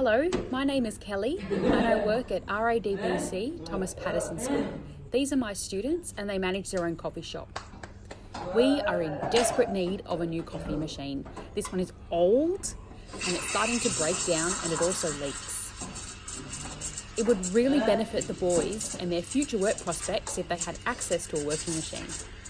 Hello, my name is Kelly and I work at RADBC Thomas Patterson School. These are my students and they manage their own coffee shop. We are in desperate need of a new coffee machine. This one is old and it's starting to break down and it also leaks. It would really benefit the boys and their future work prospects if they had access to a working machine.